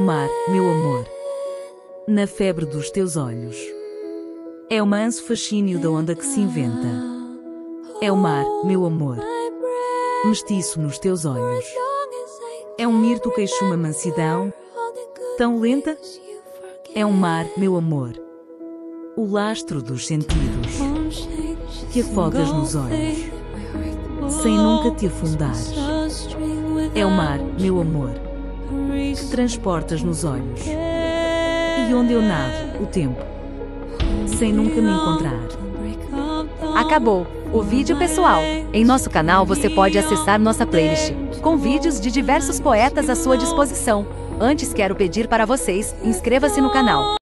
mar, meu amor, na febre dos teus olhos. É o manso fascínio da onda que se inventa. É o mar, meu amor, mestiço nos teus olhos. É um mirto queixo uma mansidão tão lenta. É um mar, meu amor, o lastro dos sentidos, que afogas nos olhos, sem nunca te afundares. É o mar, meu amor, que transportas nos olhos, e onde eu nado, o tempo, sem nunca me encontrar. Acabou o vídeo, pessoal. Em nosso canal você pode acessar nossa playlist, com vídeos de diversos poetas à sua disposição. Antes quero pedir para vocês, inscreva-se no canal.